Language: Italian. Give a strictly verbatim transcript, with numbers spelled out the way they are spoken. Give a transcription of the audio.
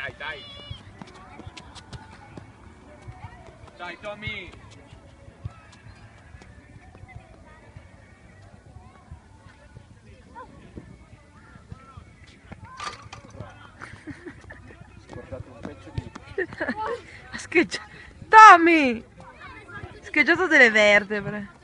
dai, dai. Dai, Tommy. Scordato un pezzo di... Ha scheggiato... Tommy! Ha scheggiato delle vertebre.